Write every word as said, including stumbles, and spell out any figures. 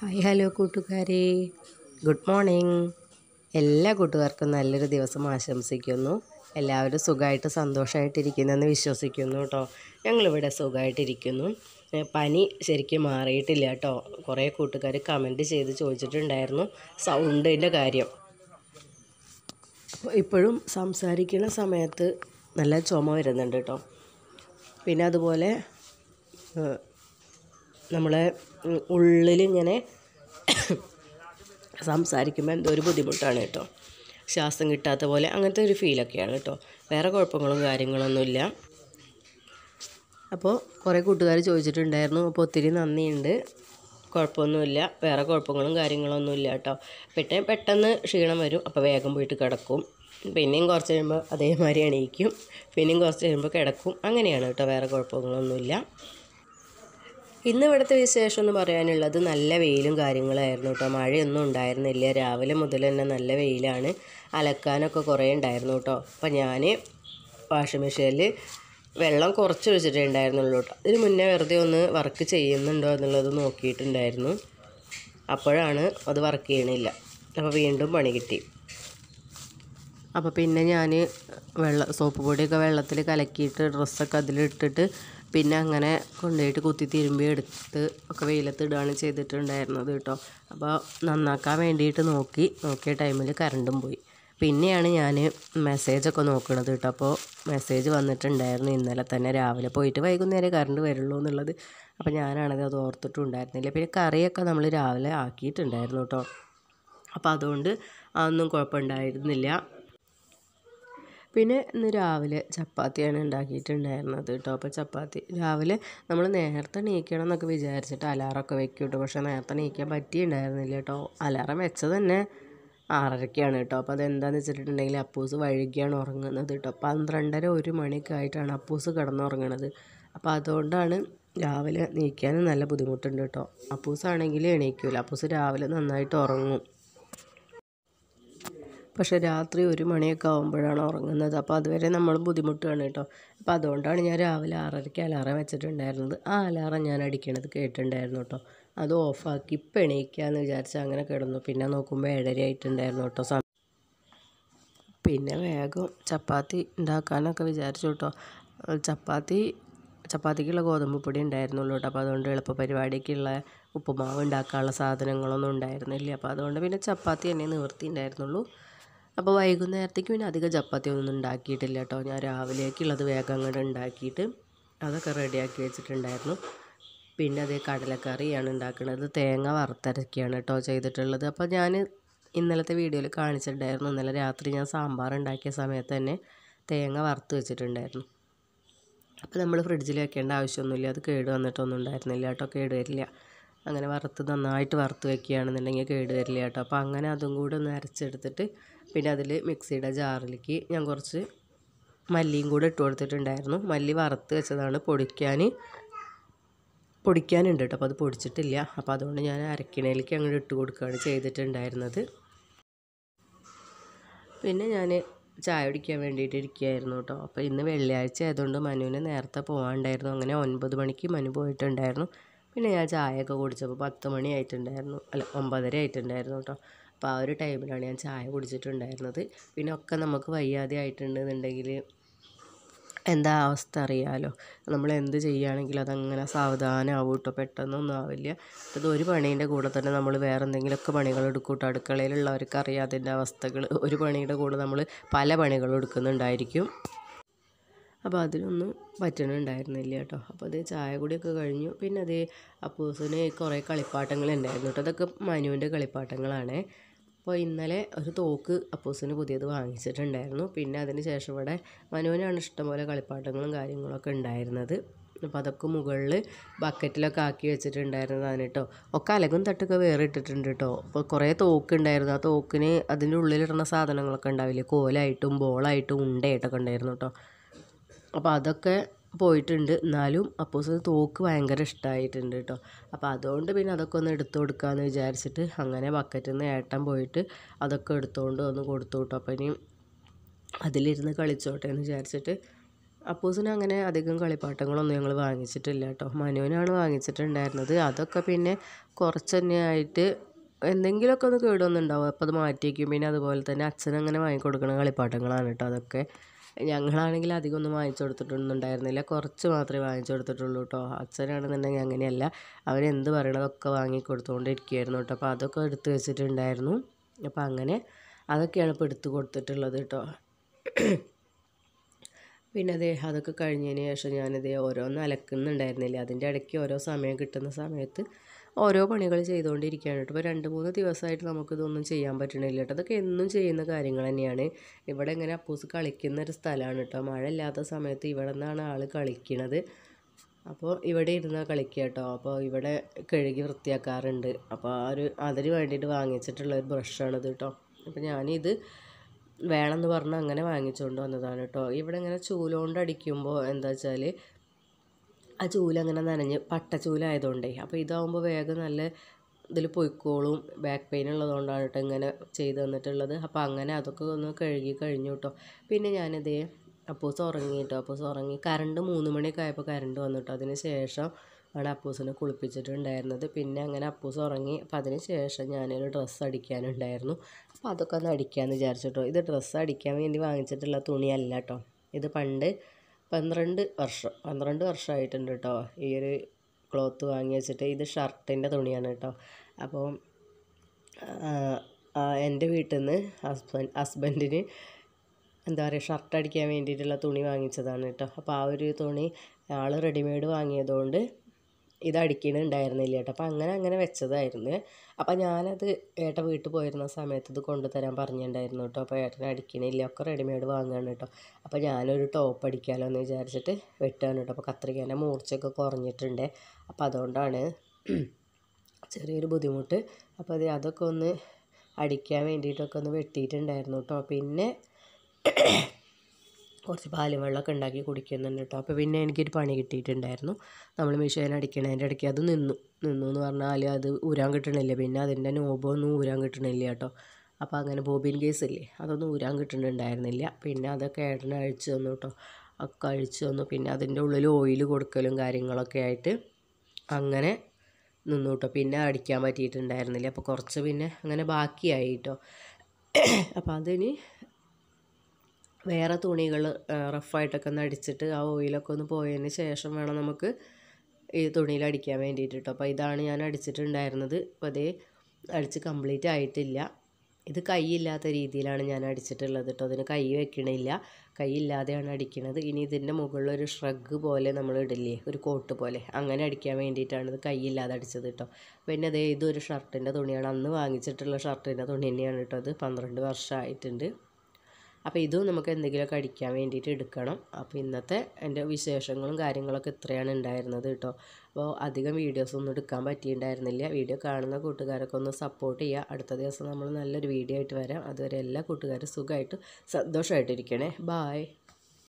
Hi hello കൂട്ടുകാരെ, good morning. എല്ലാ കൂട്ടുകാർക്കും നല്ലൊരു ദിവസം ആശംസിക്കുന്നു. എല്ലാവരും സുഖമായിട്ട് സന്തോഷമായിട്ടിരിക്കുന്നെന്ന് വിശ്വസിക്കുന്നു കേട്ടോ. ഞങ്ങളിവിടെ സുഖമായിട്ടിരിക്കുന്നു. പനി ശരിക്കും മാറിയിട്ടില്ല കേട്ടോ. കുറേ കൂട്ടുകാർ കമൻറ്റ് ചെയ്ത് ചോദിച്ചിട്ടുണ്ടായിരുന്നു സൗണ്ടിൻ്റെ കാര്യം. ഇപ്പോഴും സംസാരിക്കുന്ന സമയത്ത് നല്ല ചുമ വരുന്നുണ്ട് കേട്ടോ. പിന്നെ അതുപോലെ നമ്മളെ ഉള്ളിലിങ്ങനെ സംസാരിക്കുമ്പോൾ എന്തോ ഒരു ബുദ്ധിമുട്ടാണ് കേട്ടോ. ശ്വാസം കിട്ടാത്ത പോലെ അങ്ങനത്തെ ഒരു ഫീലൊക്കെയാണ് കേട്ടോ. വേറെ കുഴപ്പങ്ങളും കാര്യങ്ങളൊന്നുമില്ല. അപ്പോൾ കുറേ കൂട്ടുകാർ ചോദിച്ചിട്ടുണ്ടായിരുന്നു. അപ്പോൾ ഒത്തിരി നന്ദിയുണ്ട്. കുഴപ്പമൊന്നുമില്ല, വേറെ കുഴപ്പങ്ങളും കാര്യങ്ങളൊന്നുമില്ല കേട്ടോ. പെട്ടെ പെട്ടെന്ന് ക്ഷീണം വരും, അപ്പോൾ വേഗം പോയിട്ട് കിടക്കും. പിന്നെയും കുറച്ച് കഴിയുമ്പോൾ അതേമാതിരി എണീക്കും, പിന്നെയും കുറച്ച് കഴിയുമ്പോൾ കിടക്കും. അങ്ങനെയാണ് കേട്ടോ, വേറെ കുഴപ്പങ്ങളൊന്നുമില്ല. ഇന്ന് ഇവിടുത്തെ വിശേഷം എന്ന് പറയാനുള്ളത് നല്ല വെയിലും കാര്യങ്ങളായിരുന്നു കേട്ടോ. മഴയൊന്നും ഉണ്ടായിരുന്നില്ല. രാവിലെ മുതൽ തന്നെ നല്ല വെയിലാണ്. അലക്കാനൊക്കെ കുറേ ഉണ്ടായിരുന്നു കേട്ടോ. അപ്പം ഞാൻ വാഷിംഗ് മെഷീനിൽ വെള്ളം കുറച്ച് വെച്ചിട്ടേ ഉണ്ടായിരുന്നുള്ളൂ കേട്ടോ. ഇതിന് മുന്നേ വെറുതെ ഒന്ന് വർക്ക് ചെയ്യുന്നുണ്ടോ എന്നുള്ളത് നോക്കിയിട്ടുണ്ടായിരുന്നു. അപ്പോഴാണ് അത് വർക്ക് ചെയ്യണില്ല. അപ്പോൾ വീണ്ടും പണി കിട്ടി. അപ്പോൾ പിന്നെ ഞാൻ വെള്ളം സോപ്പ് പൊടിയൊക്കെ വെള്ളത്തിൽ കലക്കിയിട്ട് ഡ്രസ്സൊക്കെ അതിലിട്ടിട്ട് പിന്നെ അങ്ങനെ കൊണ്ടുപോയിട്ട് കുത്തി തിരുമ്പി എടുത്ത് ഒക്കെ വെയിലത്തിടുകയാണ് ചെയ്തിട്ടുണ്ടായിരുന്നത് കേട്ടോ. അപ്പോൾ നന്നാക്കാൻ വേണ്ടിയിട്ട് നോക്കി നോക്കിയ ടൈമിൽ കറണ്ടും പോയി. പിന്നെയാണ് ഞാൻ മെസ്സേജൊക്കെ നോക്കണത് കേട്ടോ. അപ്പോൾ മെസ്സേജ് വന്നിട്ടുണ്ടായിരുന്നു ഇന്നലെ തന്നെ രാവിലെ പോയിട്ട് വൈകുന്നേരം കറണ്ട് വരുള്ളൂ എന്നുള്ളത്. അപ്പോൾ ഞാനാണത് അത് ഓർത്തിട്ടുണ്ടായിരുന്നില്ല. പിന്നെ കറിയൊക്കെ നമ്മൾ രാവിലെ ആക്കിയിട്ടുണ്ടായിരുന്നു കേട്ടോ. അപ്പോൾ അതുകൊണ്ട് അതൊന്നും കുഴപ്പമുണ്ടായിരുന്നില്ല. പിന്നെ ഇന്ന് രാവിലെ ചപ്പാത്തിയാണ് ഉണ്ടാക്കിയിട്ടുണ്ടായിരുന്നത് കേട്ടോ. അപ്പോൾ ചപ്പാത്തി രാവിലെ നമ്മൾ നേരത്തെ എണീക്കണം എന്നൊക്കെ വിചാരിച്ചിട്ട് അലാറമൊക്കെ വെക്കും കേട്ടോ. പക്ഷേ നേരത്തെ എണീക്കാൻ പറ്റിയിട്ടുണ്ടായിരുന്നില്ല കേട്ടോ. അലാറം വെച്ചത് തന്നെ ആറരയ്ക്കാണ് കേട്ടോ. അപ്പോൾ അതെന്താണെന്ന് വെച്ചിട്ടുണ്ടെങ്കിൽ അപ്പൂസ് വൈകിയാണ് ഉറങ്ങുന്നത് കേട്ടോ. പന്ത്രണ്ടര ഒരു മണിയൊക്കെ ആയിട്ടാണ് അപ്പൂസ് കിടന്നുറങ്ങണത്. അപ്പോൾ അതുകൊണ്ടാണ് രാവിലെ എണീക്കാനും നല്ല ബുദ്ധിമുട്ടുണ്ട് കേട്ടോ. അപ്പൂസാണെങ്കിൽ എണീക്കില്ല. അപ്പൂസ് രാവിലെ നന്നായിട്ട് ഉറങ്ങും, പക്ഷേ രാത്രി ഒരു മണിയൊക്കെ ആകുമ്പോഴാണ് ഉറങ്ങുന്നത്. അപ്പോൾ അതുവരെ നമ്മൾ ബുദ്ധിമുട്ടാണ് കേട്ടോ. അപ്പോൾ അതുകൊണ്ടാണ് ഞാൻ രാവിലെ ആറരയ്ക്ക് അലാറം വെച്ചിട്ടുണ്ടായിരുന്നത്. ആ അലാറം ഞാൻ അടിക്കണത് കേട്ടിട്ടുണ്ടായിരുന്നു കേട്ടോ. അത് ഓഫാക്കി ഇപ്പം എണീക്കാമെന്ന് വിചാരിച്ചാൽ അങ്ങനെ കിടന്നു. പിന്നെ നോക്കുമ്പോൾ ഏഴര ആയിട്ടുണ്ടായിരുന്നു കേട്ടോ സമയം. പിന്നെ വേഗം ചപ്പാത്തി ഉണ്ടാക്കാനൊക്കെ വിചാരിച്ചു കേട്ടോ. ചപ്പാത്തി ചപ്പാത്തിക്കുള്ള ഗോതമ്പ് പൊടി ഉണ്ടായിരുന്നുള്ളൂ കേട്ടോ. അപ്പോൾ അതുകൊണ്ട് എളുപ്പ പരിപാടിക്കുള്ള ഉപ്പുമാവ് ഉണ്ടാക്കാനുള്ള സാധനങ്ങളൊന്നും ഉണ്ടായിരുന്നില്ല. അപ്പോൾ അതുകൊണ്ട് പിന്നെ ചപ്പാത്തി തന്നെ നിവർത്തി ഉണ്ടായിരുന്നുള്ളൂ. അപ്പോൾ വൈകുന്നേരത്തേക്ക് പിന്നെ അധികം ചപ്പാത്തി ഒന്നും ഉണ്ടാക്കിയിട്ടില്ല കേട്ടോ. ഞാൻ രാവിലേക്കുള്ളത് വേഗം അങ്ങോട്ട് ഉണ്ടാക്കിയിട്ട് അതൊക്കെ റെഡിയാക്കി വെച്ചിട്ടുണ്ടായിരുന്നു. പിന്നെ അതേ കടലക്കറിയാണ് ഉണ്ടാക്കുന്നത്. തേങ്ങ വറുത്തരക്കുകയാണ് കേട്ടോ ചെയ്തിട്ടുള്ളത്. അപ്പോൾ ഞാൻ ഇന്നലത്തെ വീഡിയോയിൽ കാണിച്ചിട്ടുണ്ടായിരുന്നു. ഇന്നലെ രാത്രി ഞാൻ സാമ്പാർ ഉണ്ടാക്കിയ സമയത്ത് തന്നെ തേങ്ങ വറുത്ത് വെച്ചിട്ടുണ്ടായിരുന്നു. അപ്പോൾ നമ്മൾ ഫ്രിഡ്ജിൽ വെക്കേണ്ട ആവശ്യമൊന്നുമില്ല. അത് കേട് വന്നിട്ടൊന്നും ഉണ്ടായിരുന്നില്ല കേട്ടോ. കേട് വരില്ല. അങ്ങനെ വറുത്ത് നന്നായിട്ട് വറുത്ത് വെക്കുകയാണെന്നുണ്ടെങ്കിൽ കേട് വരില്ല കേട്ടോ. അപ്പോൾ അങ്ങനെ അതും കൂടെ ഒന്ന് അരച്ചെടുത്തിട്ട് പിന്നെ അതിൽ മിക്സിയുടെ ജാറിലേക്ക് ഞാൻ കുറച്ച് മല്ലിയും കൂടെ ഇട്ട് കൊടുത്തിട്ടുണ്ടായിരുന്നു. മല്ലി വറുത്ത് വെച്ചതാണ്, പൊടിക്കാൻ പൊടിക്കാനുണ്ട് കേട്ടോ. അപ്പോൾ അത് പൊടിച്ചിട്ടില്ല. അപ്പോൾ അതുകൊണ്ട് ഞാൻ അരക്കിണയിലേക്ക് അങ്ങോട്ട് ഇട്ട് കൊടുക്കുകയാണ് ചെയ്തിട്ടുണ്ടായിരുന്നത്. പിന്നെ ഞാൻ ചായ കുടിക്കാൻ വേണ്ടിയിട്ട് ഇരിക്കുകയായിരുന്നു കേട്ടോ. അപ്പോൾ ഇന്ന് വെള്ളിയാഴ്ച ആയതുകൊണ്ട് മനുവിന് നേരത്തെ പോകാനുണ്ടായിരുന്നു. അങ്ങനെ ഒൻപത് മണിക്ക് മനു പോയിട്ടുണ്ടായിരുന്നു. പിന്നെ ഞാൻ ചായയൊക്കെ കുടിച്ചപ്പോൾ പത്ത് മണി ആയിട്ടുണ്ടായിരുന്നു, അല്ല ഒമ്പതര ആയിട്ടുണ്ടായിരുന്നു കേട്ടോ. അപ്പോൾ ആ ഒരു ടൈമിലാണ് ഞാൻ ചായ കുടിച്ചിട്ടുണ്ടായിരുന്നത്. പിന്നെ ഒക്കെ നമുക്ക് വയ്യാതെ ആയിട്ടുണ്ടെന്നുണ്ടെങ്കിൽ എന്താ അവസ്ഥ അറിയാമല്ലോ. നമ്മൾ എന്ത് ചെയ്യുകയാണെങ്കിലും അതങ്ങനെ സാവധാനമാവും കേട്ടോ. പെട്ടെന്നൊന്നും ആവില്ല. ഇത് ഒരു പണീൻ്റെ കൂടെ തന്നെ നമ്മൾ വേറെ എന്തെങ്കിലുമൊക്കെ പണികൾ എടുക്കും കേട്ടോ. അടുക്കളയിലുള്ളവർക്ക് അറിയാം അതിൻ്റെ അവസ്ഥകൾ. ഒരു പണിയുടെ കൂടെ നമ്മൾ പല പണികളും എടുക്കുന്നുണ്ടായിരിക്കും. അപ്പോൾ അതിനൊന്നും പറ്റണുണ്ടായിരുന്നില്ല കേട്ടോ. അപ്പോൾ അത് ചായ കൂടിയൊക്കെ കഴിഞ്ഞു. പിന്നെ അത് അപ്പൂസിന് കുറേ കളിപ്പാട്ടങ്ങളുണ്ടായിരുന്നു കേട്ടോ. അതൊക്കെ മനുവിൻ്റെ കളിപ്പാട്ടങ്ങളാണ്. അപ്പോൾ ഇന്നലെ ഒരു തോക്ക് അപ്പൂസിന് പുതിയത് വാങ്ങിച്ചിട്ടുണ്ടായിരുന്നു. പിന്നെ അതിന് ശേഷം ഇവിടെ മനുവിനാണ് ഇഷ്ടംപോലെ കളിപ്പാട്ടങ്ങളും കാര്യങ്ങളൊക്കെ ഉണ്ടായിരുന്നത്. അപ്പോൾ അതൊക്കെ മുകളിൽ ബക്കറ്റിലൊക്കെ ആക്കി വെച്ചിട്ടുണ്ടായിരുന്നതാണ് കേട്ടോ. ഒക്കെ അലകും തട്ടൊക്കെ വേറെ ഇട്ടിട്ടുണ്ട് കേട്ടോ. അപ്പോൾ കുറേ തോക്ക് ഉണ്ടായിരുന്നു. ആ തോക്കിന് അതിൻ്റെ ഉള്ളിലിടുന്ന സാധനങ്ങളൊക്കെ ഉണ്ടാവില്ലേ, കോലായിട്ടും ബോളായിട്ടും ഉണ്ടയായിട്ടൊക്കെ ഉണ്ടായിരുന്നു കേട്ടോ. അപ്പോൾ അതൊക്കെ പോയിട്ടുണ്ട്. എന്നാലും അപ്പൂസ് തോക്ക് ഭയങ്കര ഇഷ്ടമായിട്ടുണ്ട് കേട്ടോ. അപ്പോൾ അതുകൊണ്ട് പിന്നെ അതൊക്കെ ഒന്ന് എടുത്തു കൊടുക്കാമെന്ന് വിചാരിച്ചിട്ട് അങ്ങനെ ബക്കറ്റിൽ നിന്ന് ഏട്ടൻ പോയിട്ട് അതൊക്കെ എടുത്തുകൊണ്ട് ഒന്ന് കൊടുത്തു കേട്ടോ. അപ്പോൾ ഇനി അതിലിരുന്ന് കളിച്ചോട്ടെ എന്ന് വിചാരിച്ചിട്ട് അപ്പൂസിന് അങ്ങനെ അധികം കളിപ്പാട്ടങ്ങളൊന്നും ഞങ്ങൾ വാങ്ങിച്ചിട്ടില്ല കേട്ടോ. മനുവിനാണ് വാങ്ങിച്ചിട്ടുണ്ടായിരുന്നത്. അതൊക്കെ പിന്നെ കുറച്ച് തന്നെ ആയിട്ട് എന്തെങ്കിലുമൊക്കെ ഒന്ന് കേടുവന്നുണ്ടാവും. അപ്പോൾ അത് മാറ്റി വയ്ക്കും. പിന്നെ അതുപോലെ തന്നെ അച്ഛനങ്ങനെ വാങ്ങിക്കൊടുക്കുന്ന കളിപ്പാട്ടങ്ങളാണ് കേട്ടോ അതൊക്കെ. ഞങ്ങളാണെങ്കിൽ അധികം ഒന്നും വാങ്ങിച്ചു കൊടുത്തിട്ടൊന്നും ഉണ്ടായിരുന്നില്ല. കുറച്ച് മാത്രമേ വാങ്ങിച്ചു കൊടുത്തിട്ടുള്ളൂ കേട്ടോ. അച്ഛനാണെന്നുണ്ടെങ്കിൽ അങ്ങനെയല്ല, അവരെന്ത് പറയണതൊക്കെ വാങ്ങിക്കൊടുത്തുകൊണ്ടിരിക്കുകയായിരുന്നു കേട്ടോ. അപ്പോൾ അതൊക്കെ എടുത്ത് വെച്ചിട്ടുണ്ടായിരുന്നു. അപ്പോൾ അങ്ങനെ അതൊക്കെയാണ് ഇപ്പോൾ എടുത്ത് കൊടുത്തിട്ടുള്ളത് കേട്ടോ. പിന്നെ അതേ അതൊക്കെ കഴിഞ്ഞതിന് ശേഷം ഞാനതേ ഓരോന്ന് അലക്കുന്നുണ്ടായിരുന്നില്ല. അതിൻ്റെ ഇടയ്ക്ക് ഓരോ സമയം കിട്ടുന്ന സമയത്ത് ഓരോ പണികൾ ചെയ്തുകൊണ്ടിരിക്കുകയാണ് കേട്ടോ. ഇപ്പോൾ രണ്ട് മൂന്ന് ദിവസമായിട്ട് നമുക്കിതൊന്നും ചെയ്യാൻ പറ്റണില്ല കേട്ടോ. അതൊക്കെ എന്നും ചെയ്യുന്ന കാര്യങ്ങൾ തന്നെയാണ്. ഇവിടെ ഇങ്ങനെ അപ്പൂസ് കളിക്കുന്ന ഒരു സ്ഥലമാണ് കേട്ടോ. മഴ ഇല്ലാത്ത സമയത്ത് ഇവിടെ നിന്നാണ് ആൾ കളിക്കണത്. അപ്പോൾ ഇവിടെ ഇരുന്നാൽ കളിക്കുക കേട്ടോ. അപ്പോൾ ഇവിടെ കഴുകി വൃത്തിയാക്കാറുണ്ട്. അപ്പോൾ ആ ഒരു അതിന് വേണ്ടിയിട്ട് വാങ്ങിച്ചിട്ടുള്ള ഒരു ബ്രഷാണിത് കേട്ടോ. അപ്പോൾ ഞാനിത് വേണമെന്ന് പറഞ്ഞ് അങ്ങനെ വാങ്ങിച്ചുകൊണ്ട് വന്നതാണ് കേട്ടോ. ഇവിടെ ഇങ്ങനെ ചൂലുകൊണ്ട് അടിക്കുമ്പോൾ എന്താ വെച്ചാൽ ആ ചൂലങ്ങനെ നനഞ്ഞ് പട്ട ചൂലായതുകൊണ്ടേ, അപ്പോൾ ഇതാവുമ്പോൾ വേഗം നല്ല ഇതിൽ പൊയ്ക്കോളും. ബാക്ക് പെയിൻ ഉള്ളതുകൊണ്ടാണ് കേട്ടോ ഇങ്ങനെ ചെയ്ത് തന്നിട്ടുള്ളത്. അപ്പോൾ അങ്ങനെ അതൊക്കെ ഒന്ന് കഴുകി കഴിഞ്ഞു കേട്ടോ. പിന്നെ ഞാനിതേ അപ്പൂസ് ഉറങ്ങി കേട്ടോ. അപ്പൂസ് ഉറങ്ങി കറണ്ട് മൂന്ന് മണിയൊക്കെ ആയപ്പോൾ കറണ്ട് വന്നു കേട്ടോ. അതിന് ശേഷം ആണ് അപ്പൂസിനെ കുളിപ്പിച്ചിട്ടുണ്ടായിരുന്നത്. പിന്നെ അങ്ങനെ അപ്പൂസ് ഉറങ്ങി. അപ്പോൾ അതിന് ശേഷം ഞാനൊരു ഡ്രസ്സ് അടിക്കാനുണ്ടായിരുന്നു. അപ്പോൾ അതൊക്കെ ഒന്ന് അടിക്കാമെന്ന് വിചാരിച്ചിട്ടോ. ഇത് ഡ്രസ്സ് അടിക്കാൻ വേണ്ടി വാങ്ങിച്ചിട്ടുള്ള തുണിയല്ല കേട്ടോ. ഇത് പണ്ട് പന്ത്രണ്ട് വർഷം പന്ത്രണ്ട് വർഷമായിട്ടുണ്ട് കേട്ടോ ഈ ഒരു ക്ലോത്ത് വാങ്ങി വെച്ചിട്ട്. ഇത് ഷർട്ടിൻ്റെ തുണിയാണ് കേട്ടോ. അപ്പോൾ എൻ്റെ വീട്ടിൽ നിന്ന് ഹസ്ബൻഡ് ഹസ്ബൻഡിന് എന്താ പറയുക ഷർട്ട് അടിക്കാൻ വേണ്ടിയിട്ടുള്ള തുണി വാങ്ങിച്ചതാണ് കേട്ടോ. അപ്പോൾ ആ ഒരു തുണി ആൾ റെഡിമെയ്ഡ് വാങ്ങിയതുകൊണ്ട് ഇത് അടിക്കണുണ്ടായിരുന്നില്ല കേട്ടോ. അപ്പോൾ അങ്ങനെ അങ്ങനെ വെച്ചതായിരുന്നു. അപ്പോൾ ഞാനത് ഏട്ടൻ വീട്ടിൽ പോയിരുന്ന സമയത്ത് ഇത് കൊണ്ടുതരാൻ പറഞ്ഞിട്ടുണ്ടായിരുന്നു കേട്ടോ. അപ്പോൾ ഏട്ടൻ അടിക്കണില്ല, ഒക്കെ റെഡിമെയ്ഡ് വാങ്ങുകയാണ് കേട്ടോ. അപ്പോൾ ഞാനൊരു ടോപ്പ് അടിക്കാമല്ലോ എന്ന് വിചാരിച്ചിട്ട് വെട്ടുകയാണ് കേട്ടോ. അപ്പോൾ കത്രികേൻ്റെ മൂർച്ചയൊക്കെ കുറഞ്ഞിട്ടുണ്ട്. അപ്പോൾ അതുകൊണ്ടാണ് ചെറിയൊരു ബുദ്ധിമുട്ട്. അപ്പോൾ അത് അതൊക്കെ ഒന്ന് അടിക്കാൻ വേണ്ടിയിട്ടൊക്കെ ഒന്ന് വെട്ടിയിട്ടുണ്ടായിരുന്നു കേട്ടോ. പിന്നെ കുറച്ച് പാലും വെള്ളമൊക്കെ ഉണ്ടാക്കി കുടിക്കുന്നുണ്ട് കേട്ടോ. അപ്പോൾ പിന്നെ എനിക്കൊരു പണി കിട്ടിയിട്ടുണ്ടായിരുന്നു. നമ്മൾ മെഷീൻ അടിക്കണതിൻ്റെ ഇടയ്ക്ക് അത് നിന്നു നിന്നു എന്ന് പറഞ്ഞാൽ അത് ഊരാൻ കിട്ടണില്ല. പിന്നെ അതിൻ്റെ നോബൊന്നും ഊരാൻ കിട്ടണില്ല കേട്ടോ. അപ്പോൾ അങ്ങനെ ബോബിൻ കേസ് ഇല്ലേ, അതൊന്നും ഊരാൻ കിട്ടുന്നുണ്ടായിരുന്നില്ല. പിന്നെ അതൊക്കെ ഏട്ടനെ അഴിച്ചു തന്നു കേട്ടോ. ഒക്കെ അഴിച്ചു തന്നു. പിന്നെ അതിൻ്റെ ഉള്ളിൽ ഓയിൽ കൊടുക്കലും കാര്യങ്ങളൊക്കെ ആയിട്ട് അങ്ങനെ നിന്നു കേട്ടോ. പിന്നെ അടിക്കാൻ പറ്റിയിട്ടുണ്ടായിരുന്നില്ല. അപ്പോൾ കുറച്ച് പിന്നെ അങ്ങനെ ബാക്കിയായി കേട്ടോ. അപ്പോൾ അതിന് വേറെ തുണികൾ റഫായിട്ടൊക്കെ ഒന്ന് അടിച്ചിട്ട് ആ ഓയിലൊക്കെ ഒന്ന് പോയതിന് ശേഷം വേണം നമുക്ക് ഈ തുണിയിൽ അടിക്കാൻ വേണ്ടിയിട്ട് കേട്ടോ. അപ്പോൾ ഇതാണ് ഞാൻ അടിച്ചിട്ടുണ്ടായിരുന്നത്. അപ്പോൾ അതേ അടിച്ച് കംപ്ലീറ്റ് ആയിട്ടില്ല. ഇത് കൈയില്ലാത്ത രീതിയിലാണ് ഞാൻ അടിച്ചിട്ടുള്ളത് കേട്ടോ. അതിന് കൈ വെക്കണില്ല, കൈയില്ലാതെയാണ് അടിക്കുന്നത്. ഇനി ഇതിൻ്റെ മുകളിലൊരു ഷ്രഗ് പോലെ നമ്മൾ ഇടില്ലേ, ഒരു കോട്ട് പോലെ, അങ്ങനെ അടിക്കാൻ വേണ്ടിയിട്ടാണ് ഇത് കൈയില്ലാതെ അടിച്ചത് കേട്ടോ. പിന്നെ അതേ ഇതൊരു ഷർട്ടിൻ്റെ തുണിയാണ്, അന്ന് വാങ്ങിച്ചിട്ടുള്ള ഷർട്ടിൻ്റെ തുണി തന്നെയാണ് കേട്ടോ. അത് പന്ത്രണ്ട് വർഷമായിട്ടുണ്ട്. അപ്പോൾ ഇതും നമുക്ക് എന്തെങ്കിലുമൊക്കെ അടിക്കാൻ വേണ്ടിയിട്ട് എടുക്കണം. അപ്പോൾ ഇന്നത്തെ എൻ്റെ വിശേഷങ്ങളും കാര്യങ്ങളൊക്കെ ഇത്രയാണ് ഉണ്ടായിരുന്നത് കേട്ടോ. അപ്പോൾ അധികം വീഡിയോസൊന്നും എടുക്കാൻ പറ്റിയിട്ടുണ്ടായിരുന്നില്ല. വീഡിയോ കാണുന്ന കൂട്ടുകാരൊക്കെ ഒന്ന് സപ്പോർട്ട് ചെയ്യുക. അടുത്ത ദിവസം നമ്മൾ നല്ലൊരു വീഡിയോ ആയിട്ട് വരാം. അതുവരെ എല്ലാ കൂട്ടുകാരും സുഖമായിട്ട് സന്തോഷമായിട്ടിരിക്കണേ. ബായ്.